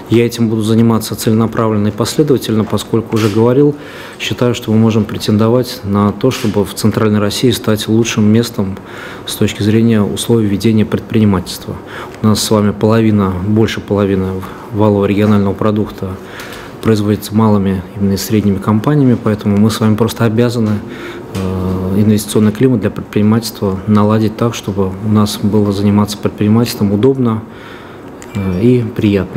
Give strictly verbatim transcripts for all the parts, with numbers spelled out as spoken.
Я этим буду заниматься целенаправленно и последовательно, поскольку уже говорил, считаю, что мы можем претендовать на то, чтобы в Центральной России стать лучшим местом с точки зрения условий ведения предпринимательства. У нас с вами половина, больше половины валового регионального продукта производится малыми именно и средними компаниями, поэтому мы с вами просто обязаны э, инвестиционный климат для предпринимательства наладить так, чтобы у нас было заниматься предпринимательством удобно э, и приятно.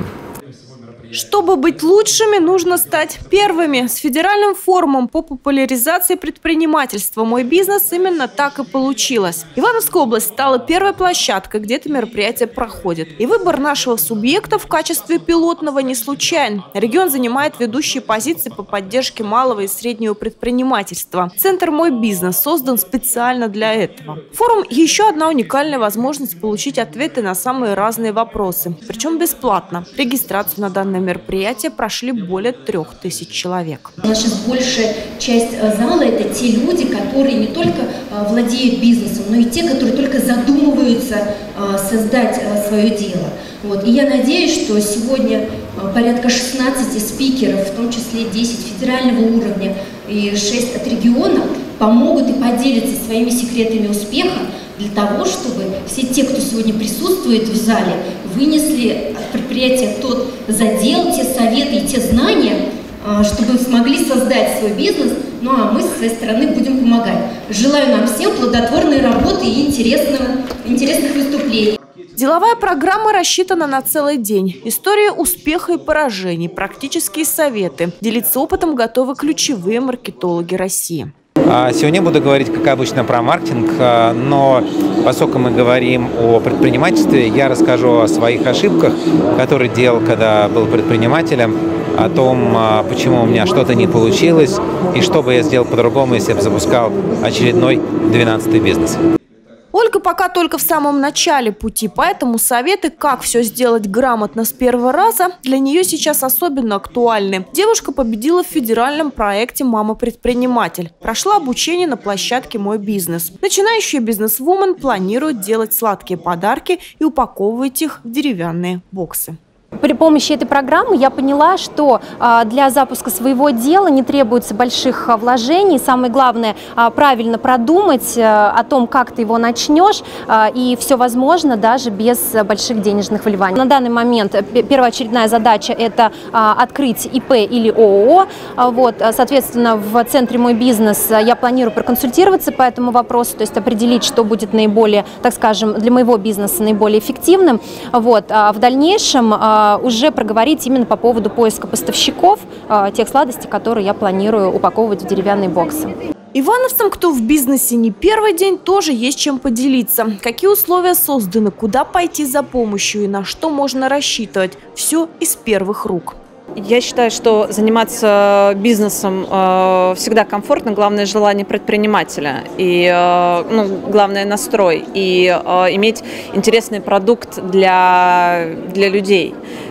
Чтобы быть лучшими, нужно стать первыми. С федеральным форумом по популяризации предпринимательства «Мой бизнес» именно так и получилось. Ивановская область стала первой площадкой, где это мероприятие проходит. И выбор нашего субъекта в качестве пилотного не случайен. Регион занимает ведущие позиции по поддержке малого и среднего предпринимательства. Центр «Мой бизнес» создан специально для этого. Форум – еще одна уникальная возможность получить ответы на самые разные вопросы. Причем бесплатно. Регистрацию на данное мероприятие прошли более трех тысяч человек. У нас сейчас большая часть зала – это те люди, которые не только владеют бизнесом, но и те, которые только задумываются создать свое дело. Вот. И я надеюсь, что сегодня порядка шестнадцати спикеров, в том числе десять федерального уровня и шесть от региона, помогут и поделятся своими секретами успеха для того, чтобы все те, кто сегодня присутствует в зале, вынесли от предприятия тот задел, те советы и те знания, чтобы смогли создать свой бизнес, ну а мы со своей стороны будем помогать. Желаю нам всем плодотворной работы и интересного, интересных выступлений. Деловая программа рассчитана на целый день. История успеха и поражений, практические советы. Делиться опытом готовы ключевые маркетологи России. Сегодня буду говорить, как обычно, про маркетинг, но поскольку мы говорим о предпринимательстве, я расскажу о своих ошибках, которые делал, когда был предпринимателем, о том, почему у меня что-то не получилось и что бы я сделал по-другому, если бы запускал очередной двенадцатый бизнес. Ольга пока только в самом начале пути, поэтому советы, как все сделать грамотно с первого раза, для нее сейчас особенно актуальны. Девушка победила в федеральном проекте «Мама-предприниматель». Прошла обучение на площадке «Мой бизнес». Начинающая бизнес-вумен планирует делать сладкие подарки и упаковывать их в деревянные боксы. При помощи этой программы я поняла, что для запуска своего дела не требуется больших вложений. Самое главное – правильно продумать о том, как ты его начнешь, и все возможно даже без больших денежных вливаний. На данный момент первоочередная задача – это открыть ИП или ООО. Вот, соответственно, в центре «Мой бизнес» я планирую проконсультироваться по этому вопросу, то есть определить, что будет наиболее, так скажем, для моего бизнеса наиболее эффективным. Вот, а в дальнейшем уже проговорить именно по поводу поиска поставщиков тех сладостей, которые я планирую упаковывать в деревянные боксы. Ивановцам, кто в бизнесе не первый день, тоже есть чем поделиться. Какие условия созданы, куда пойти за помощью и на что можно рассчитывать. Все из первых рук. Я считаю, что заниматься бизнесом э, всегда комфортно, главное желание предпринимателя и э, ну, главное настрой и э, иметь интересный продукт для, для людей.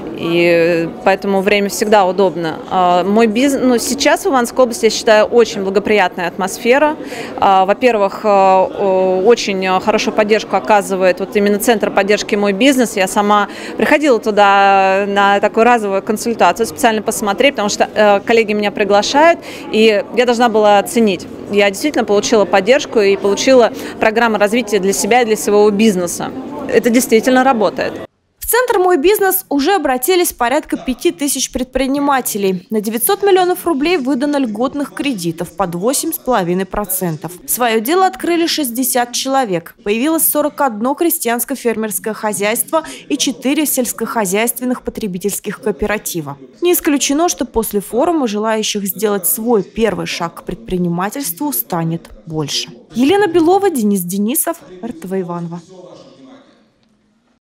И поэтому время всегда удобно. Мой бизнес, ну, сейчас в Ивановской области, я считаю, очень благоприятная атмосфера. Во-первых, очень хорошую поддержку оказывает вот именно Центр поддержки «Мой бизнес». Я сама приходила туда на такую разовую консультацию, специально посмотреть, потому что коллеги меня приглашают, и я должна была оценить. Я действительно получила поддержку и получила программу развития для себя и для своего бизнеса. Это действительно работает. В Центр «Мой бизнес» уже обратились порядка пяти тысяч предпринимателей. На девятьсот миллионов рублей выдано льготных кредитов под восемь с половиной процентов. Свое дело открыли шестьдесят человек. Появилось сорок одно крестьянско-фермерское хозяйство и четыре сельскохозяйственных потребительских кооператива. Не исключено, что после форума желающих сделать свой первый шаг к предпринимательству станет больше. Елена Белова, Денис Денисов, эр тэ вэ Иваново.